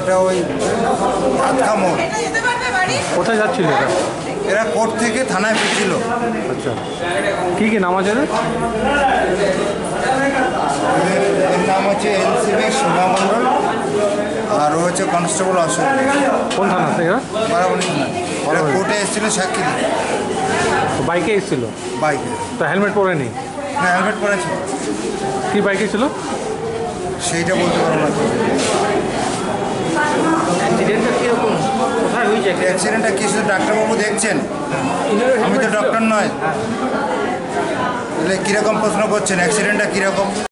এটা ওই আটকা মোড়। কোথায় যাচ্ছিল এটা? এরা কোর্ট থেকে থানায় ফিরছিল। আচ্ছা, কী কী নাম আছে? এর নাম হচ্ছে এনসিবি সীমা মণ্ডল, আর ও হচ্ছে কনস্টেবল অশোক। কোন থানা থেকে? বারাবণী এরা কোর্টে এসেছিল সাক্ষী দিতে। বাইকে এসেছিল? বাইকে। তো হেলমেট পরেনি? না, হেলমেট পরেছে। কী বাইকে ছিল সেইটা বলতে পারবো না। অ্যাক্সিডেন্টটা কীরকম, কোথায় হয়েছে? অ্যাক্সিডেন্টটা কি শুধু ডাক্তারবাবু দেখছেন? আমি তো ডক্টর নয়। তাহলে কীরকম প্রশ্ন করছেন, অ্যাক্সিডেন্টটা কীরকম?